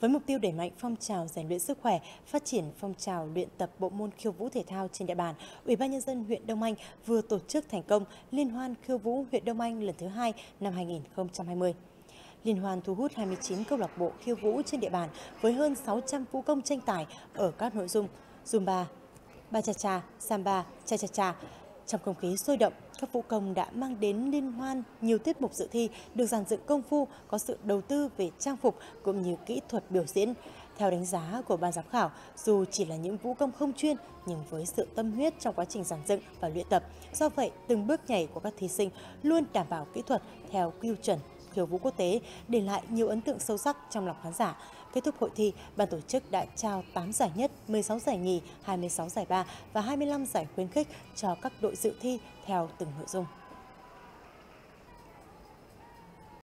Với mục tiêu đẩy mạnh phong trào rèn luyện sức khỏe, phát triển phong trào luyện tập bộ môn khiêu vũ thể thao trên địa bàn, Ủy ban nhân dân huyện Đông Anh vừa tổ chức thành công Liên hoan khiêu vũ huyện Đông Anh lần thứ 2 năm 2020. Liên hoan thu hút 29 câu lạc bộ khiêu vũ trên địa bàn với hơn 600 vũ công tranh tài ở các nội dung Zumba, Ba-cha-cha, Samba, Cha-cha-cha. Trong không khí sôi động, các vũ công đã mang đến liên hoan nhiều tiết mục dự thi được dàn dựng công phu, có sự đầu tư về trang phục cũng như kỹ thuật biểu diễn. Theo đánh giá của ban giám khảo, dù chỉ là những vũ công không chuyên nhưng với sự tâm huyết trong quá trình dàn dựng và luyện tập, do vậy từng bước nhảy của các thí sinh luôn đảm bảo kỹ thuật theo quy chuẩn khiêu vũ quốc tế, để lại nhiều ấn tượng sâu sắc trong lòng khán giả. Kết thúc hội thi, ban tổ chức đã trao 8 giải nhất, 16 giải nhì, 26 giải ba và 25 giải khuyến khích cho các đội dự thi theo từng nội dung.